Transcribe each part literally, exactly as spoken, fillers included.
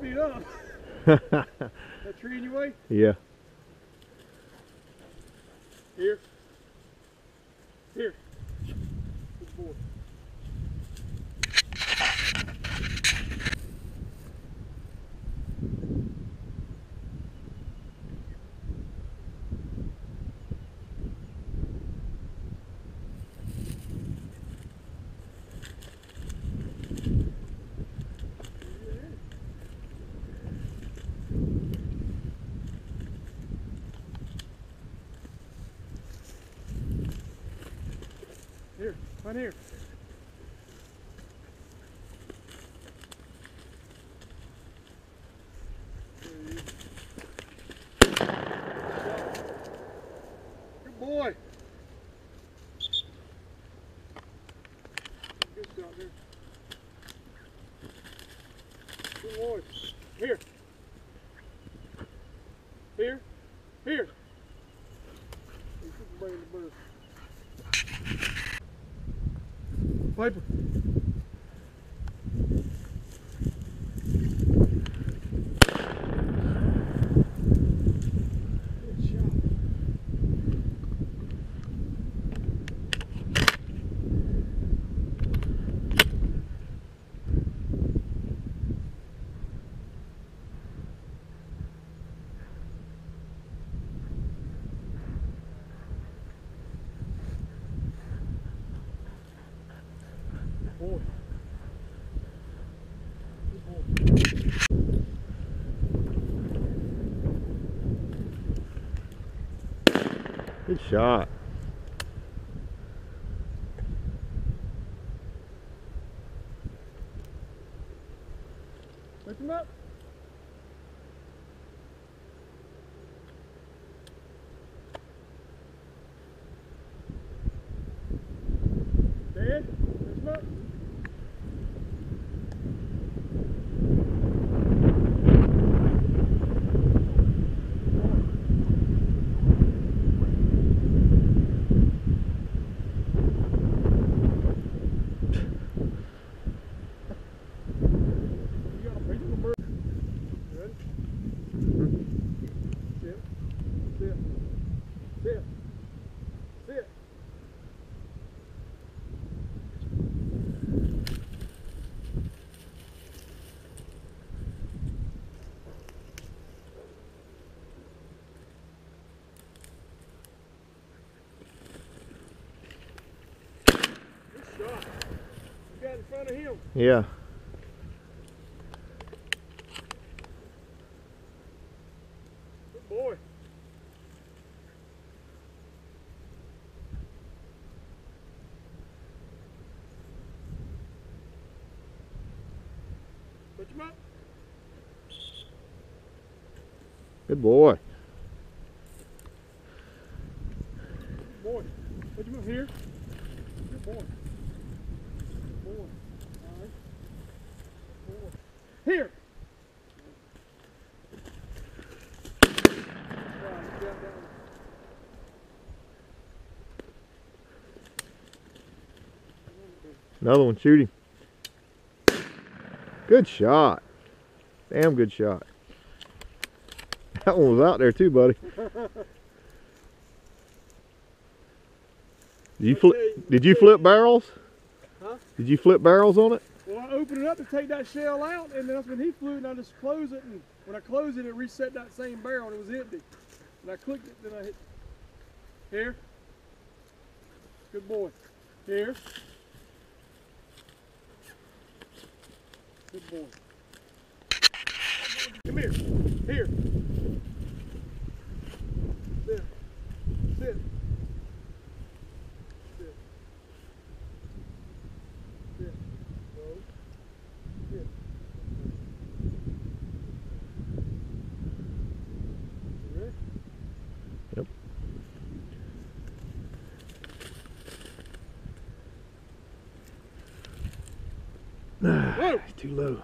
speed up. That tree in your way? Yeah. Here. Here. Good boy. Here, right here. Good boy. Good shot there. Good boy. Here. Here. Here. Bring the bird. Piper. Good shot. Boy. Good boy. Good shot. Lift him up. Dad, lift him up. Sit. Sit. Good shot. You got in front of him. Yeah. Good boy. Put him up. Good boy. Good boy. Put him up here. Good boy. Good boy. All right. Good boy. Here. Right, down, down. Another one, shoot him. Good shot. Damn good shot. That one was out there too, buddy. Did you flip? Did you flip barrels? Huh? Did you flip barrels on it? Well, I opened it up to take that shell out, and then that's when he flew, and I just closed it, and when I closed it, it reset that same barrel, and it was empty. And I clicked it, then I hit. Here. Good boy. Here. Good boy. Come here. Here. Sit. Sit. Sit. Sit. Go. Sit. You ready? Yep. Whoa! It's too low.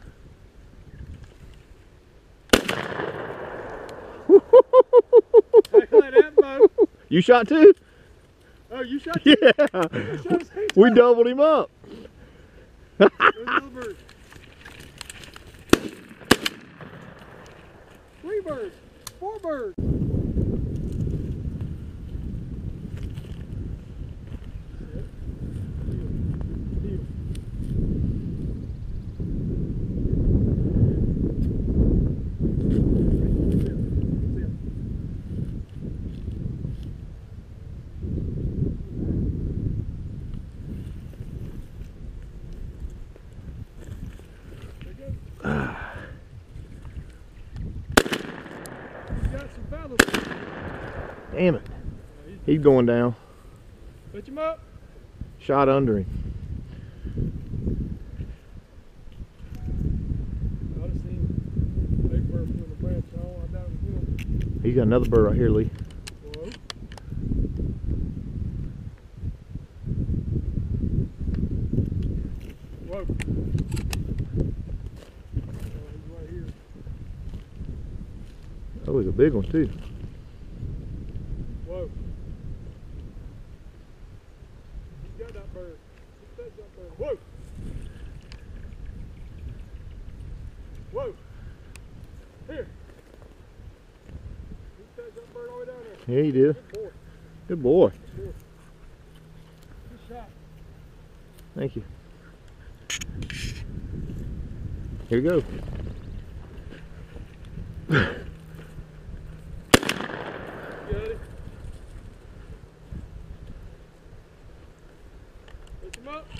You shot too? Oh, you shot too? Yeah. You shot the same We time. doubled him up. There's another bird. birds. Four birds. Damn it. He's going down. Put him up. Shot under him. I just seen a big bird putting a branch on. I doubt it was him. He's got another bird right here, Lee. Whoa. Whoa. Oh, he's right here. Oh, he's a big one too. Whoa. He's got that bird. He's got that bird. Whoa. Whoa. Here. He touched that bird all the way down there. Yeah, he did. Good boy. Good boy. Good boy. Good shot. Thank you. Here you go. Got it. Pick him up.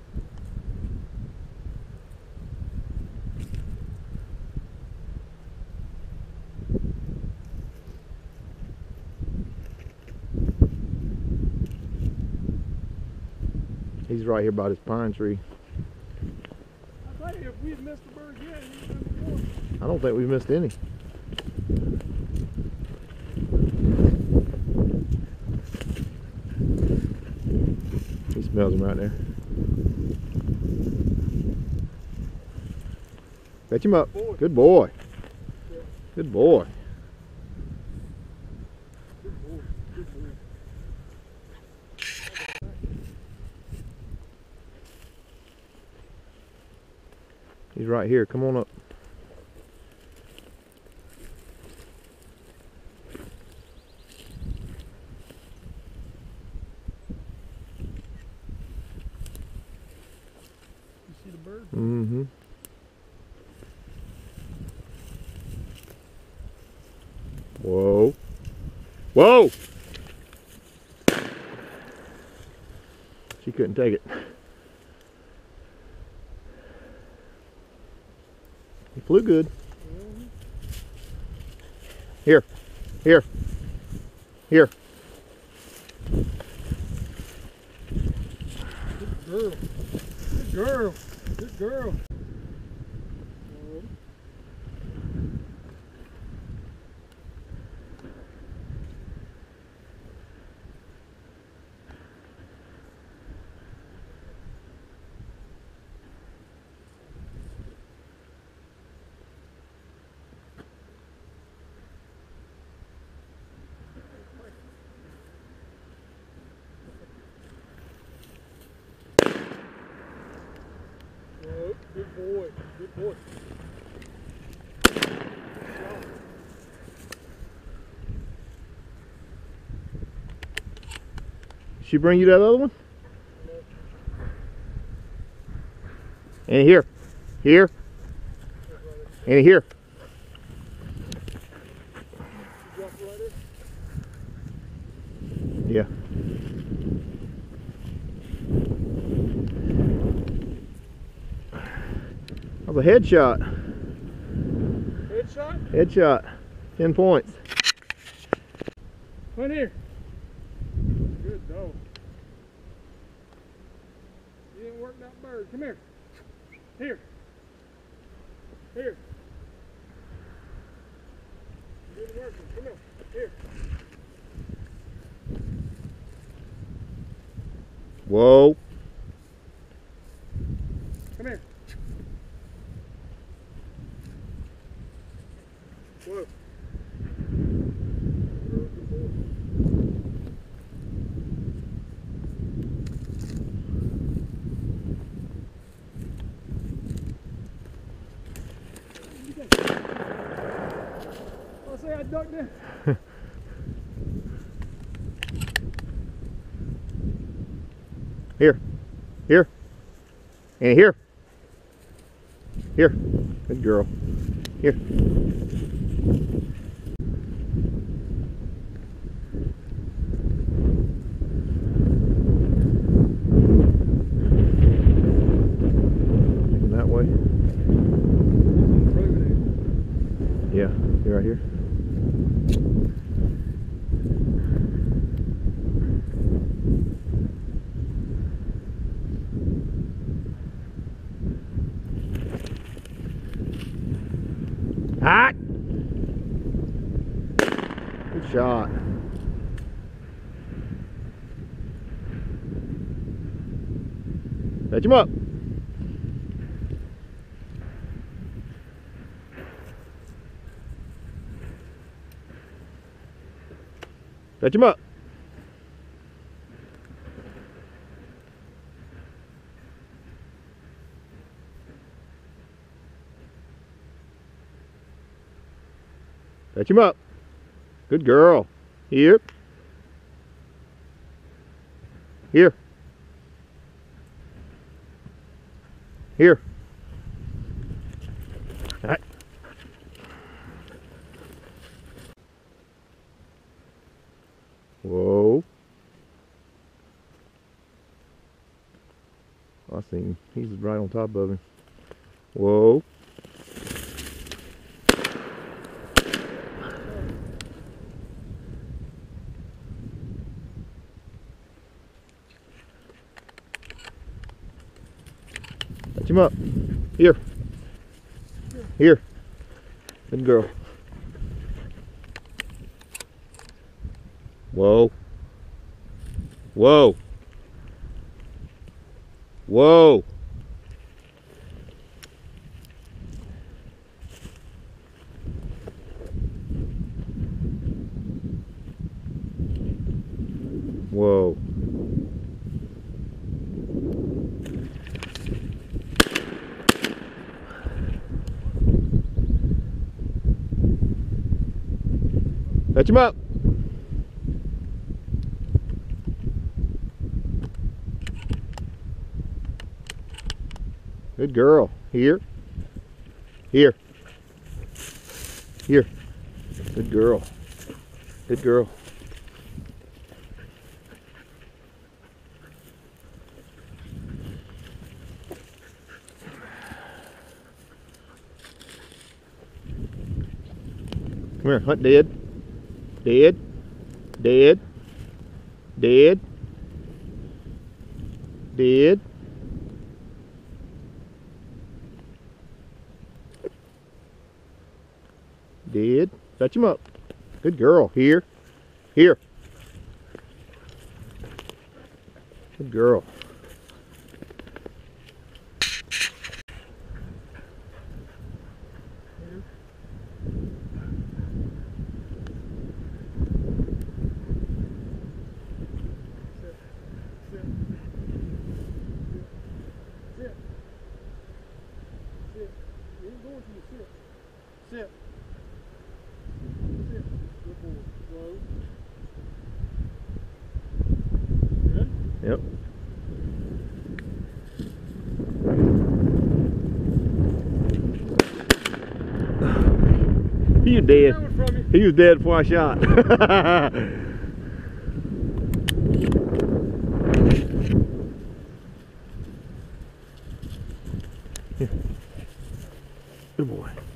He's right here by this pine tree. I tell you, if we've missed a bird yet, he's done before. I don't think we've missed any. He smells him right there. Fetch him up. Boy. Good boy. Yeah. Good boy. Good boy. Good boy. He's right here. Come on up. You see the bird? Mm-hmm. Whoa. Whoa! She couldn't take it. He flew good. Mm-hmm. Here. Here. Here. Good girl. Good girl. Good girl. Whoa, good boy, good boy. She bring you that other one? And here. Here. And here. Yeah. That was a headshot. Headshot? Headshot. Ten points. Come in here. Good dog. You didn't work that bird. Come here. Here. Here. You didn't work it. Come here. Here. Whoa. Come here. Whoa. Good boy. duck down. Here. Here. And here. Here. Good girl. Here. That way. Yeah, you're right here. Hot. Good shot. Fetch him up. Fetch him up. Fetch him up. Good girl. Here. Here. Here. All right. Whoa. I see him. He's right on top of him. Whoa. Catch him up. Here. Here. Good girl. Whoa. Whoa. Whoa. Whoa. Fetch him up. Good girl. Here. Here. Here. Good girl. Good girl. Come here, hunt dead. Dead. Dead. Dead. Dead. Dead. Fetch him up. Good girl. Here. Here. Good girl. Sit. Sit. Good boy. Slow. Good? Yep. He was dead. He was dead before I shot. Good boy.